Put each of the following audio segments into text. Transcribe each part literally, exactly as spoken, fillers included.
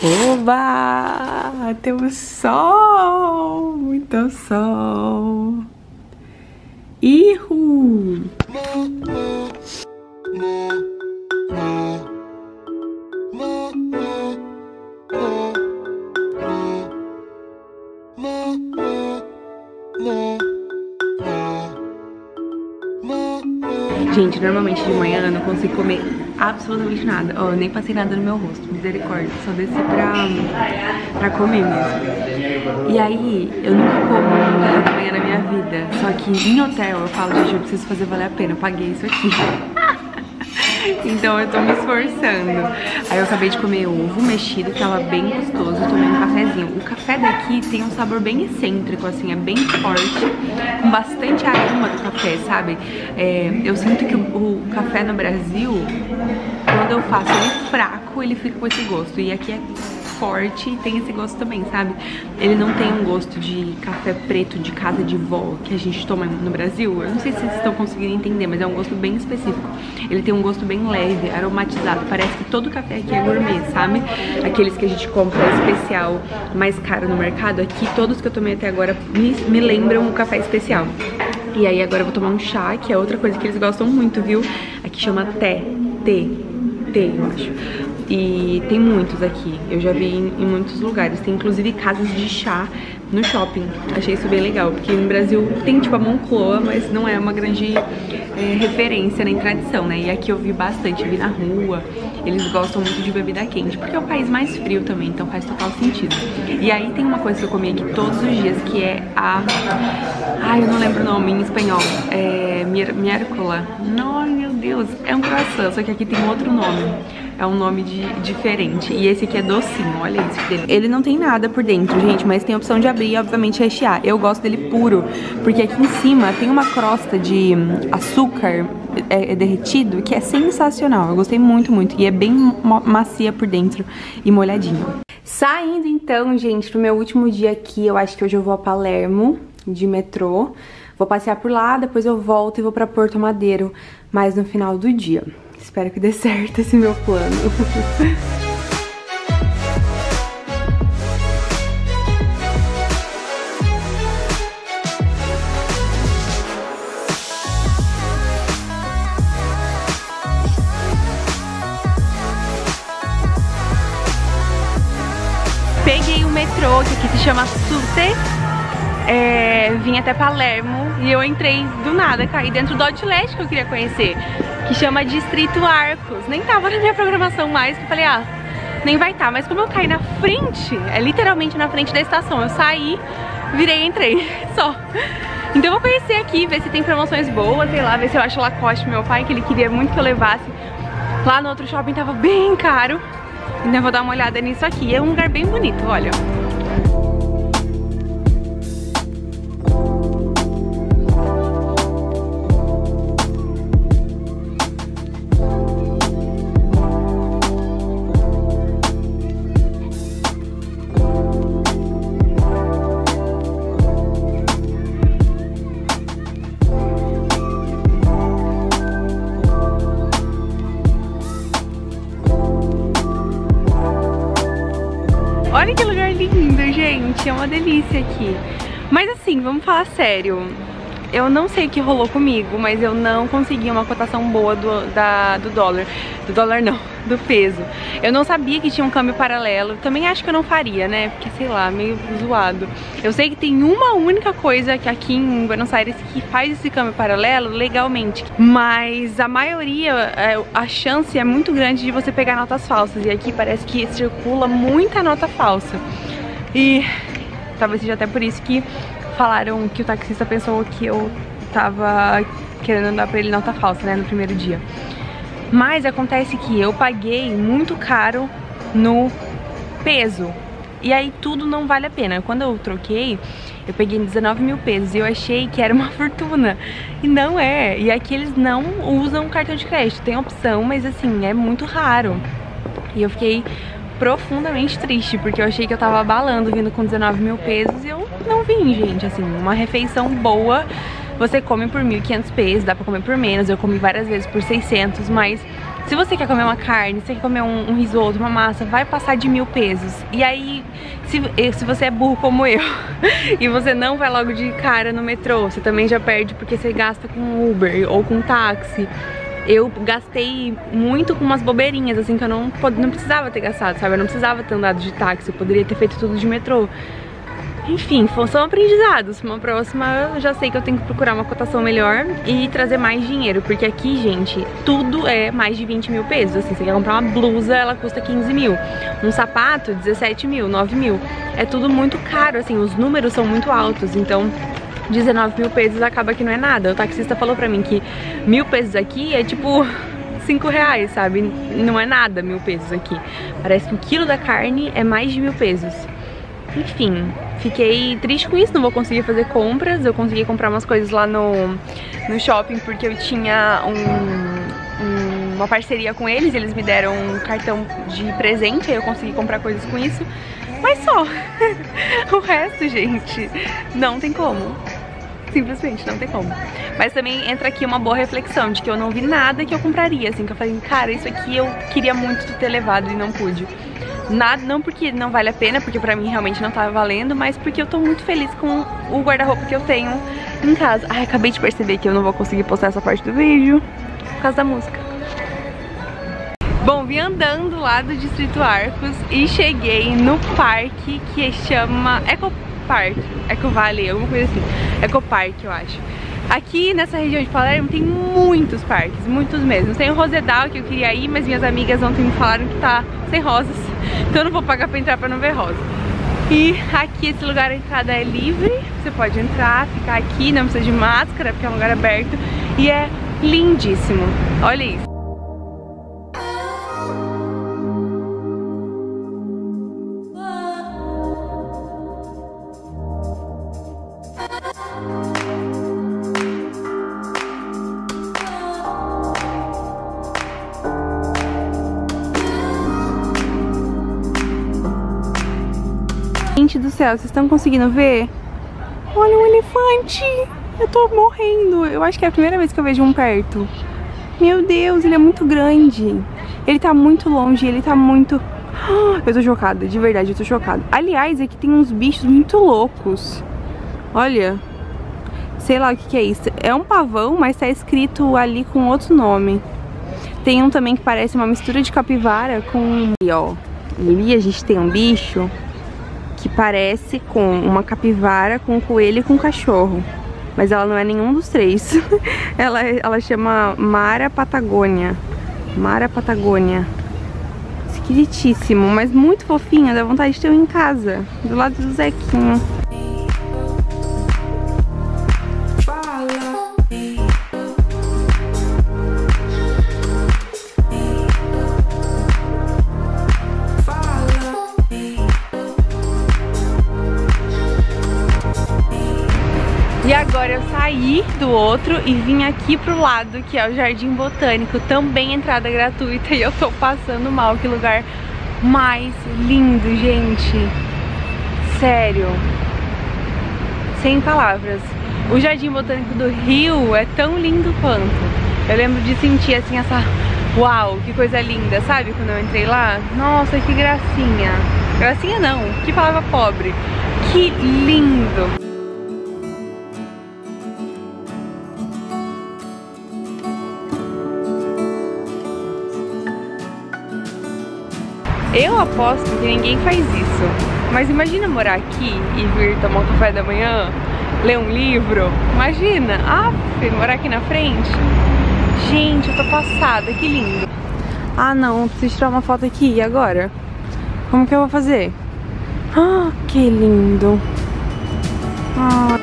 Oba! Temos sol! Muito sol! Ihu! Gente, normalmente de manhã eu não consigo comer absolutamente nada. Ó, eu nem passei nada no meu rosto, misericórdia. Só desci pra, pra comer mesmo. E aí, eu nunca como café da manhã na minha vida. Só que em hotel eu falo, gente, eu preciso fazer valer a pena. Eu paguei isso aqui. Então eu tô me esforçando. Aí eu acabei de comer ovo mexido, que tava bem gostoso. Eu tomei um cafezinho. O café daqui tem um sabor bem excêntrico, assim, é bem forte, com bastante aroma do café, sabe? É, eu sinto que o, o café no Brasil, quando eu faço ele fraco, ele fica com esse gosto. E aqui é forte e tem esse gosto também, sabe? Ele não tem um gosto de café preto de casa de vó que a gente toma no Brasil. Eu não sei se vocês estão conseguindo entender, mas é um gosto bem específico. Ele tem um gosto bem leve, aromatizado. Parece que todo café aqui é gourmet, sabe? Aqueles que a gente compra especial, mais caro no mercado. Aqui, todos que eu tomei até agora me, me lembram o café especial. E aí agora eu vou tomar um chá, que é outra coisa que eles gostam muito, viu? Aqui chama té, té, té, eu acho. E tem muitos aqui, eu já vi em, em muitos lugares. Tem inclusive casas de chá no shopping. Achei isso bem legal, porque no Brasil tem tipo a Moncloa, mas não é uma grande é, referência nem tradição, né? E aqui eu vi bastante, vi na rua. Eles gostam muito de bebida quente, porque é o país mais frio também, então faz total sentido. E aí tem uma coisa que eu comi aqui todos os dias, que é a... Ai, eu não lembro o nome em espanhol. É... miércola. Não, meu Deus. É um croissant, só que aqui tem outro nome. É um nome de, diferente. E esse aqui é docinho, olha isso dele. Ele não tem nada por dentro, gente, mas tem a opção de abrir e, obviamente, rechear. Eu gosto dele puro, porque aqui em cima tem uma crosta de açúcar é, é derretido, que é sensacional. Eu gostei muito, muito. E é bem macia por dentro e molhadinho. Saindo, então, gente, pro meu último dia aqui, eu acho que hoje eu vou a Palermo, de metrô. Vou passear por lá, depois eu volto e vou pra Porto Madeiro, mais no final do dia. Espero que dê certo esse meu plano. Peguei o metrô, que aqui se chama Sute. É, vim até Palermo e eu entrei do nada, caí dentro do outlet que eu queria conhecer, que chama Distrito Arcos. Nem tava na minha programação mais, que eu falei, ah, nem vai estar. Mas como eu caí na frente, é literalmente na frente da estação, eu saí, virei e entrei, só. Então eu vou conhecer aqui, ver se tem promoções boas, sei lá, ver se eu acho Lacoste meu pai, que ele queria muito que eu levasse. Lá no outro shopping tava bem caro, então eu vou dar uma olhada nisso aqui. É um lugar bem bonito, olha. Olha que lugar lindo, gente, é uma delícia aqui. Mas assim, vamos falar sério, eu não sei o que rolou comigo, mas eu não consegui uma cotação boa do, da, do dólar. Do dólar não, do peso. Eu não sabia que tinha um câmbio paralelo, também acho que eu não faria, né, porque sei lá, meio zoado. Eu sei que tem uma única coisa que aqui em Buenos Aires que faz esse câmbio paralelo legalmente, mas a maioria, a chance é muito grande de você pegar notas falsas, e aqui parece que circula muita nota falsa. E talvez seja até por isso que falaram que o taxista pensou que eu tava querendo dar pra ele nota falsa, né, no primeiro dia. Mas acontece que eu paguei muito caro no peso, e aí tudo não vale a pena. Quando eu troquei, eu peguei dezenove mil pesos e eu achei que era uma fortuna, e não é. E aqui eles não usam cartão de crédito, tem opção, mas assim, é muito raro. E eu fiquei profundamente triste, porque eu achei que eu tava abalando vindo com dezenove mil pesos e eu não vim, gente. Assim, uma refeição boa você come por mil e quinhentos pesos, dá pra comer por menos. Eu comi várias vezes por seiscentos, mas Se você quer comer uma carne, se você quer comer um, um risoto, uma massa, vai passar de mil pesos. E aí, se, se você é burro como eu e você não vai logo de cara no metrô, você também já perde porque você gasta com Uber ou com táxi. Eu gastei muito com umas bobeirinhas, assim, que eu não, não precisava ter gastado, sabe? Eu não precisava ter andado de táxi, eu poderia ter feito tudo de metrô. Enfim, são aprendizados. Uma próxima eu já sei que eu tenho que procurar uma cotação melhor e trazer mais dinheiro, porque aqui, gente, tudo é mais de vinte mil pesos. Assim, você quer comprar uma blusa, ela custa quinze mil. Um sapato, dezessete mil, nove mil. É tudo muito caro, assim, os números são muito altos, então dezenove mil pesos acaba que não é nada. O taxista falou pra mim que mil pesos aqui é tipo cinco reais, sabe? Não é nada mil pesos aqui. Parece que o quilo da carne é mais de mil pesos. Enfim, fiquei triste com isso, não vou conseguir fazer compras. Eu consegui comprar umas coisas lá no, no shopping porque eu tinha um, um, uma parceria com eles. Eles me deram um cartão de presente, aí eu consegui comprar coisas com isso. Mas só, o resto, gente, não tem como. Simplesmente não tem como. Mas também entra aqui uma boa reflexão de que eu não vi nada que eu compraria, assim, que eu falei, cara, isso aqui eu queria muito ter levado e não pude. Nada, não porque não vale a pena, porque pra mim realmente não tava valendo, mas porque eu tô muito feliz com o guarda-roupa que eu tenho em casa. Ai, acabei de perceber que eu não vou conseguir postar essa parte do vídeo por causa da música. Bom, vim andando lá do Distrito Arcos e cheguei no parque que chama Ecopark, Ecovale, alguma coisa assim, Ecopark eu acho. Aqui nessa região de Palermo tem muitos parques, muitos mesmo. Tem o Rosedal que eu queria ir, mas minhas amigas ontem me falaram que tá sem rosas, então eu não vou pagar pra entrar pra não ver rosa. E aqui esse lugar a entrada é livre, você pode entrar, ficar aqui, não precisa de máscara porque é um lugar aberto e é lindíssimo. Olha isso. Gente do céu, vocês estão conseguindo ver? Olha um elefante! Eu tô morrendo. Eu acho que é a primeira vez que eu vejo um perto. Meu Deus, ele é muito grande. Ele tá muito longe, ele tá muito... Eu tô chocada, de verdade, eu tô chocada. Aliás, aqui tem uns bichos muito loucos. Olha. Sei lá o que que é isso. É um pavão, mas tá escrito ali com outro nome. Tem um também que parece uma mistura de capivara com... E ó, ali a gente tem um bicho que parece com uma capivara, com um coelho e com um cachorro. Mas ela não é nenhum dos três. ela, ela chama Mara Patagônia. Mara Patagônia. Esquisitíssimo, mas muito fofinho. Dá vontade de ter um em casa, do lado do Zequinho. E agora eu saí do outro e vim aqui pro lado, que é o Jardim Botânico, também entrada gratuita, e eu tô passando mal. Que lugar mais lindo, gente. Sério. Sem palavras. O Jardim Botânico do Rio é tão lindo quanto. Eu lembro de sentir assim essa... Uau, que coisa linda, sabe? Quando eu entrei lá. Nossa, que gracinha. Gracinha não, que palavra pobre. Que lindo. Eu aposto que ninguém faz isso, mas imagina morar aqui e vir tomar um café da manhã, ler um livro, imagina, ah, morar aqui na frente. Gente, eu tô passada, que lindo. Ah não, eu preciso tirar uma foto aqui, e agora? Como que eu vou fazer? Ah, que lindo. Ah.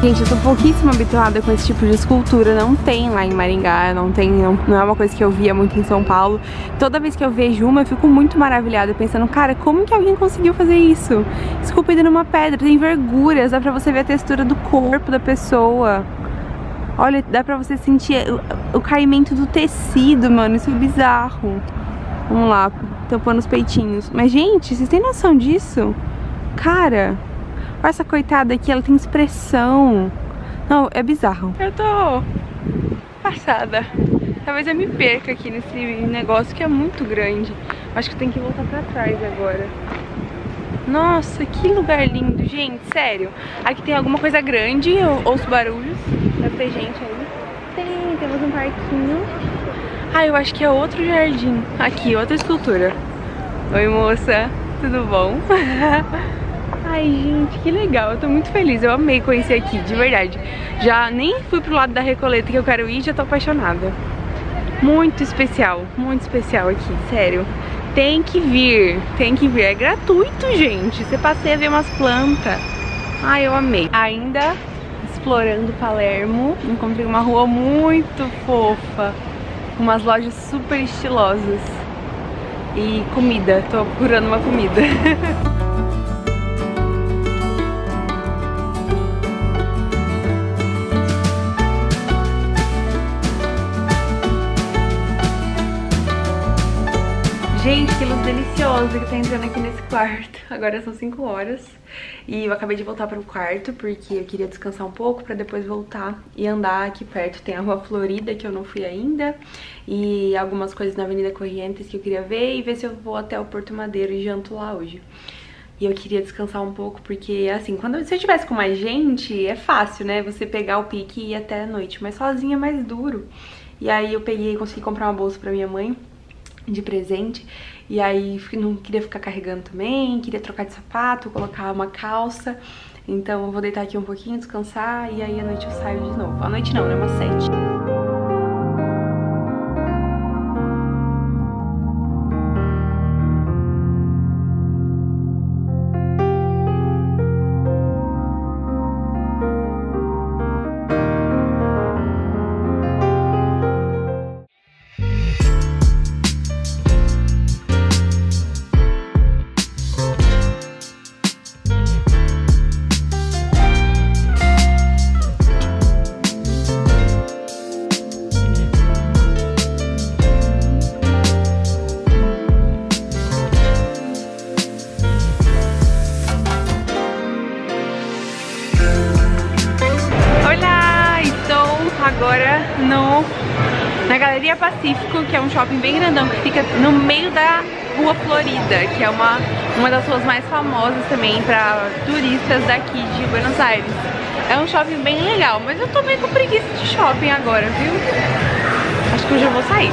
Gente, eu tô pouquíssimo habituada com esse tipo de escultura, não tem lá em Maringá, não tem, não, não é uma coisa que eu via muito em São Paulo. Toda vez que eu vejo uma, eu fico muito maravilhada, pensando, cara, como que alguém conseguiu fazer isso? Esculpida numa pedra, tem verguras, dá pra você ver a textura do corpo da pessoa. Olha, dá pra você sentir o, o caimento do tecido, mano, isso é bizarro. Vamos lá, tampando os peitinhos. Mas, gente, vocês têm noção disso? Cara... Olha essa coitada aqui, ela tem expressão. Não, é bizarro. Eu tô passada. Talvez eu me perca aqui nesse negócio que é muito grande. Acho que eu tenho que voltar pra trás agora. Nossa, que lugar lindo, gente, sério. Aqui tem alguma coisa grande, eu ouço barulhos. Deve ter gente aí. Tem, temos um parquinho. Ah, eu acho que é outro jardim. Aqui, outra escultura. Oi, moça, tudo bom? Ai, gente, que legal, eu tô muito feliz, eu amei conhecer aqui, de verdade. Já nem fui pro lado da Recoleta que eu quero ir, já tô apaixonada. Muito especial, muito especial aqui, sério. Tem que vir, tem que vir, é gratuito, gente. Você passeia, vê umas plantas. Ai, eu amei. Ainda explorando Palermo, encontrei uma rua muito fofa, umas lojas super estilosas. E comida, tô procurando uma comida. Gente, que luz deliciosa que tá entrando aqui nesse quarto. Agora são cinco horas e eu acabei de voltar para o quarto porque eu queria descansar um pouco para depois voltar e andar aqui perto. Tem a Rua Florida que eu não fui ainda e algumas coisas na Avenida Corrientes que eu queria ver e ver se eu vou até o Porto Madeiro e janto lá hoje. E eu queria descansar um pouco porque, assim, quando se eu tivesse com mais gente, é fácil, né? Você pegar o pique e ir até a noite, mas sozinha é mais duro. E aí eu peguei e consegui comprar uma bolsa pra minha mãe de presente, e aí não queria ficar carregando também, queria trocar de sapato, colocar uma calça, então eu vou deitar aqui um pouquinho, descansar, e aí à noite eu saio de novo. À noite não, né, umas sete. Agora no, na Galeria Pacífico, que é um shopping bem grandão que fica no meio da Rua Florida, que é uma, uma das ruas mais famosas também para turistas daqui de Buenos Aires. É um shopping bem legal, mas eu tô meio com preguiça de shopping agora, viu? Acho que eu já vou sair.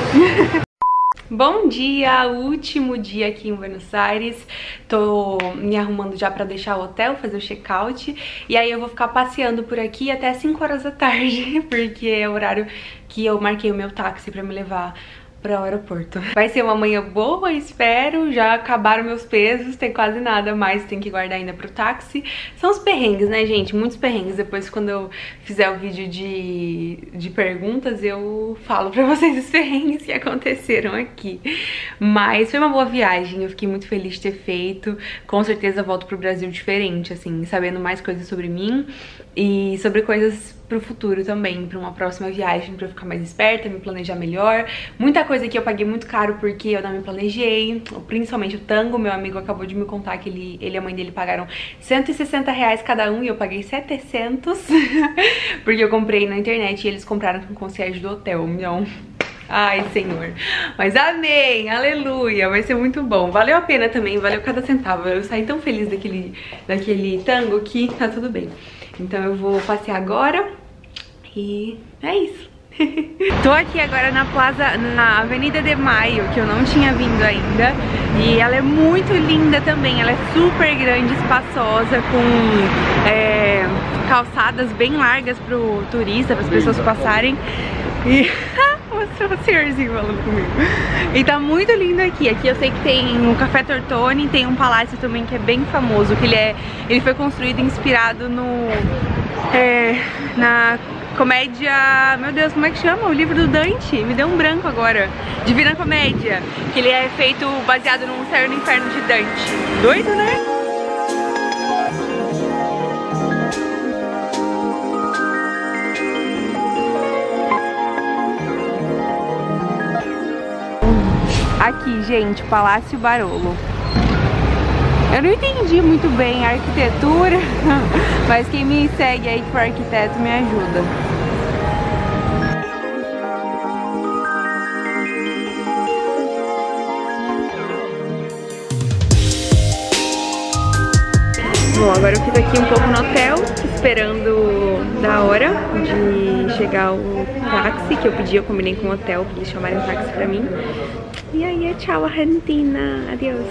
Bom dia, último dia aqui em Buenos Aires. Tô me arrumando já pra deixar o hotel, fazer o check-out. E aí eu vou ficar passeando por aqui até cinco horas da tarde, porque é o horário que eu marquei o meu táxi pra me levar para o aeroporto. Vai ser uma manhã boa, espero. Já acabaram meus pesos, tem quase nada mais, tem que guardar ainda pro táxi. São os perrengues, né, gente? Muitos perrengues. Depois, quando eu fizer o vídeo de, de perguntas, eu falo pra vocês os perrengues que aconteceram aqui. Mas foi uma boa viagem, eu fiquei muito feliz de ter feito. Com certeza volto pro Brasil diferente, assim, sabendo mais coisas sobre mim e sobre coisas pro futuro também, pra uma próxima viagem, pra eu ficar mais esperta, me planejar melhor. Muita coisa que eu paguei muito caro porque eu não me planejei, principalmente o tango. Meu amigo acabou de me contar que ele, ele e a mãe dele pagaram cento e sessenta reais cada um e eu paguei setecentos porque eu comprei na internet e eles compraram com o concierge do hotel, então... Ai, Senhor. Mas amém, aleluia, vai ser muito bom. Valeu a pena também, valeu cada centavo. Eu saí tão feliz daquele, daquele tango que tá tudo bem. Então eu vou passear agora e é isso. Tô aqui agora na Plaza, na Avenida de Maio, que eu não tinha vindo ainda. E ela é muito linda também, ela é super grande, espaçosa, com é, calçadas bem largas pro turista, para as pessoas passarem. E... o senhorzinho falando comigo. E tá muito lindo aqui. Aqui eu sei que tem o Café Tortoni, tem um palácio também que é bem famoso, que ele é, ele foi construído inspirado no é, na comédia... Meu Deus, como é que chama? O livro do Dante. Me deu um branco agora. Divina Comédia. Que ele é feito baseado num Céu no Inferno de Dante. Doido, né? Aqui, gente, Palácio Barolo. Eu não entendi muito bem a arquitetura, mas quem me segue aí que for arquiteto me ajuda. Bom, agora eu fico aqui um pouco no hotel, esperando da hora de chegar o táxi que eu pedi. Eu combinei com o hotel pra eles chamarem um táxi pra mim. E aí é tchau, Argentina. Adeus.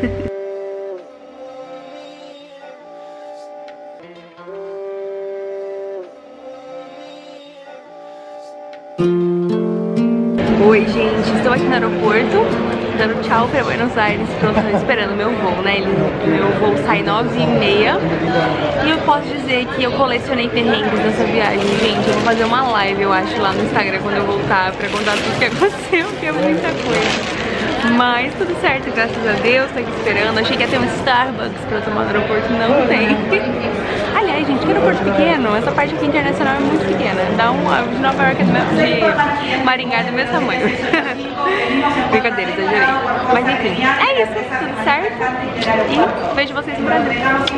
Oi, gente, estou aqui no aeroporto, dando tchau pra Buenos Aires, pronto, esperando o meu voo, né? Ele, meu voo sai nove e meia. E eu posso dizer que eu colecionei perrengues nessa viagem, gente. Eu vou fazer uma live, eu acho, lá no Instagram quando eu voltar, pra contar tudo que aconteceu, que é muita coisa. Mas tudo certo, graças a Deus, tô aqui esperando. Achei que ia ter um Starbucks pra eu tomar no aeroporto, não tem. Aliás, gente, que aeroporto pequeno. Essa parte aqui internacional é muito pequena. Dá um de Nova York, de Maringá é do mesmo tamanho. Brincadeira, exagerei. Mas enfim, é isso, tudo certo. E vejo vocês no Brasil.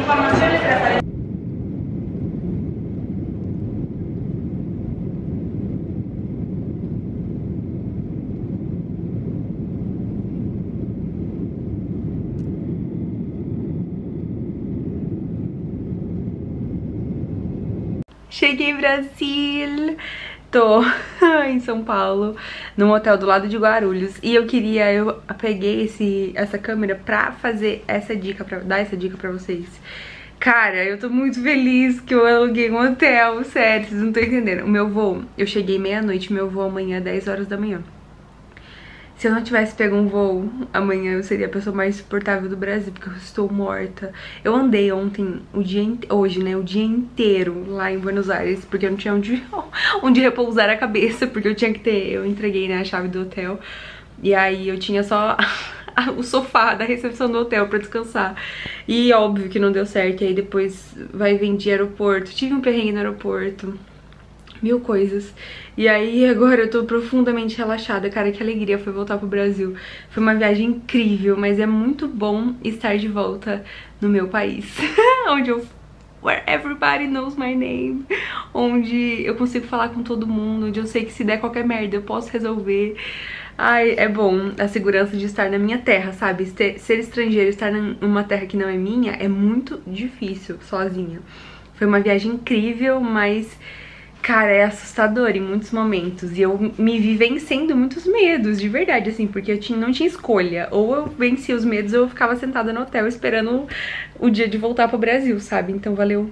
Cheguei em Brasil, tô em São Paulo, num hotel do lado de Guarulhos. E eu queria, eu peguei esse, essa câmera pra fazer essa dica, pra dar essa dica pra vocês. Cara, eu tô muito feliz que eu aluguei um hotel, sério, vocês não estão entendendo. O meu voo, eu cheguei meia-noite, meu voo amanhã é dez horas da manhã. Se eu não tivesse pego um voo amanhã, eu seria a pessoa mais insuportável do Brasil, porque eu estou morta. Eu andei ontem, o dia hoje, né, o dia inteiro lá em Buenos Aires, porque eu não tinha onde, onde repousar a cabeça, porque eu tinha que ter, eu entreguei, né, a chave do hotel, e aí eu tinha só o sofá da recepção do hotel pra descansar. E óbvio que não deu certo, e aí depois vai vir de aeroporto, tive um perrengue no aeroporto, mil coisas. E aí agora eu tô profundamente relaxada, cara, que alegria foi voltar pro Brasil. Foi uma viagem incrível, mas é muito bom estar de volta no meu país. Onde eu... where everybody knows my name. Onde eu consigo falar com todo mundo, onde eu sei que se der qualquer merda eu posso resolver. Ai, é bom a segurança de estar na minha terra, sabe? Ser estrangeiro, estar numa terra que não é minha, é muito difícil sozinha. Foi uma viagem incrível, mas... cara, é assustador em muitos momentos. E eu me vi vencendo muitos medos, de verdade, assim, porque eu tinha, não tinha escolha. Ou eu vencia os medos ou eu ficava sentada no hotel esperando o dia de voltar pro Brasil, sabe? Então valeu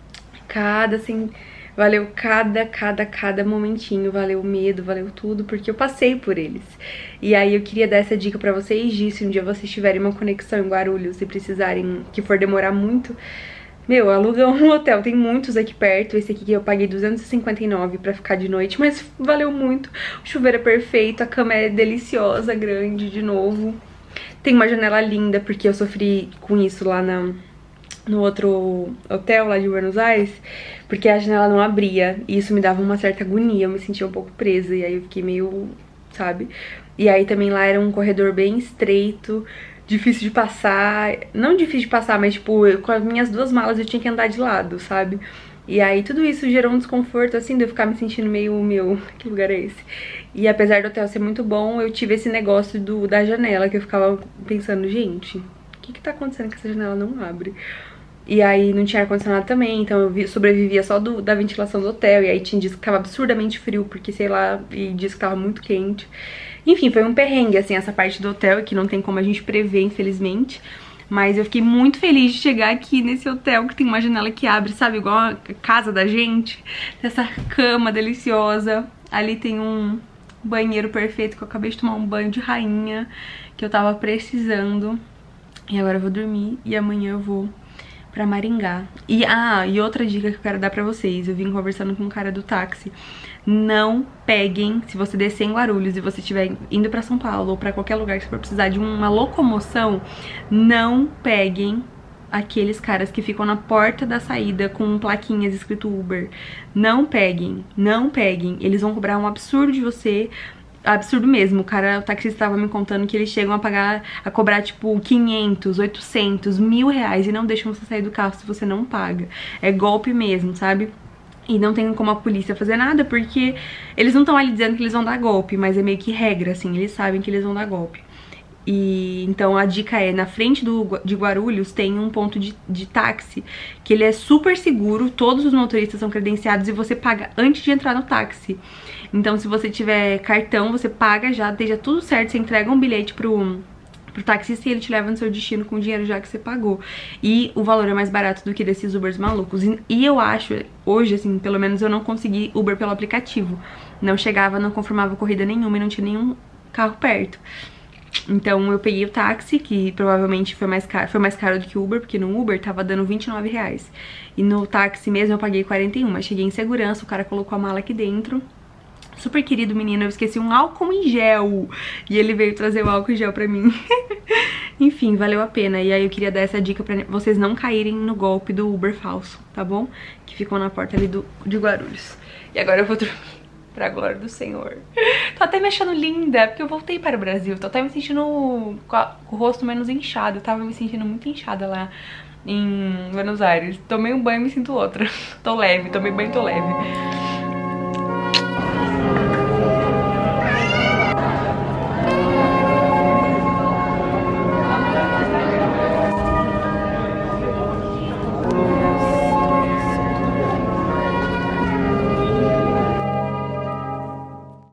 cada, assim, valeu cada, cada, cada momentinho. Valeu o medo, valeu tudo, porque eu passei por eles. E aí eu queria dar essa dica pra vocês de, se um dia vocês tiverem uma conexão em Guarulhos e precisarem, que for demorar muito... meu, aluga um hotel, tem muitos aqui perto. Esse aqui que eu paguei duzentos e cinquenta e nove pra ficar de noite, mas valeu muito. O chuveiro é perfeito, a cama é deliciosa, grande, de novo. Tem uma janela linda, porque eu sofri com isso lá na, no outro hotel lá de Buenos Aires, porque a janela não abria, e isso me dava uma certa agonia, eu me sentia um pouco presa, e aí eu fiquei meio, sabe? E aí também lá era um corredor bem estreito, difícil de passar, não difícil de passar, mas tipo, eu, com as minhas duas malas eu tinha que andar de lado, sabe? E aí tudo isso gerou um desconforto, assim, de eu ficar me sentindo meio, meu, que lugar é esse? E apesar do hotel ser muito bom, eu tive esse negócio do, da janela, que eu ficava pensando, gente, o que que tá acontecendo que essa janela não abre? E aí não tinha ar-condicionado também, então eu vi, sobrevivia só do, da ventilação do hotel, e aí tinha dias que tava absurdamente frio, porque sei lá, e dias que tava muito quente. Enfim, foi um perrengue, assim, essa parte do hotel, que não tem como a gente prever, infelizmente. Mas eu fiquei muito feliz de chegar aqui nesse hotel que tem uma janela que abre, sabe? Igual a casa da gente. Tem essa cama deliciosa. Ali tem um banheiro perfeito, que eu acabei de tomar um banho de rainha, que eu tava precisando. E agora eu vou dormir e amanhã eu vou pra Maringá. E, ah, e outra dica que eu quero dar pra vocês. Eu vim conversando com um cara do táxi. Não peguem, se você descer em Guarulhos e você estiver indo pra São Paulo ou pra qualquer lugar que você for precisar de uma locomoção, não peguem aqueles caras que ficam na porta da saída com plaquinhas escrito Uber. Não peguem, não peguem. Eles vão cobrar um absurdo de você. Absurdo mesmo. O cara, o taxista estava me contando que eles chegam a pagar, a cobrar tipo quinhentos, oitocentos, mil reais e não deixam você sair do carro se você não paga. É golpe mesmo, sabe? E não tem como a polícia fazer nada, porque eles não estão ali dizendo que eles vão dar golpe, mas é meio que regra, assim, eles sabem que eles vão dar golpe. E então a dica é, na frente do, de Guarulhos tem um ponto de, de táxi, que ele é super seguro, todos os motoristas são credenciados e você paga antes de entrar no táxi. Então se você tiver cartão, você paga já, esteja tudo certo, você entrega um bilhete pro... pro taxista e ele te leva no seu destino com o dinheiro já que você pagou. E o valor é mais barato do que desses Ubers malucos. E, e eu acho, hoje, assim, pelo menos eu não consegui Uber pelo aplicativo. Não chegava, não confirmava corrida nenhuma e não tinha nenhum carro perto. Então eu peguei o táxi, que provavelmente foi mais caro, foi mais caro do que o Uber, porque no Uber tava dando vinte e nove reais. E no táxi mesmo eu paguei quarenta e um, mas cheguei em segurança, o cara colocou a mala aqui dentro. Super querido menino, eu esqueci um álcool em gel e ele veio trazer o álcool em gel pra mim. Enfim, valeu a pena. E aí eu queria dar essa dica pra vocês não caírem no golpe do Uber falso, tá bom? Que ficou na porta ali do, de Guarulhos. E agora eu vou dormir, pra glória do Senhor. Tô até me achando linda, porque eu voltei para o Brasil. Tô até me sentindo com, a, com o rosto menos inchado. Eu tava me sentindo muito inchada lá em Buenos Aires. Tomei um banho e me sinto outra. Tô leve, tomei banho e tô leve.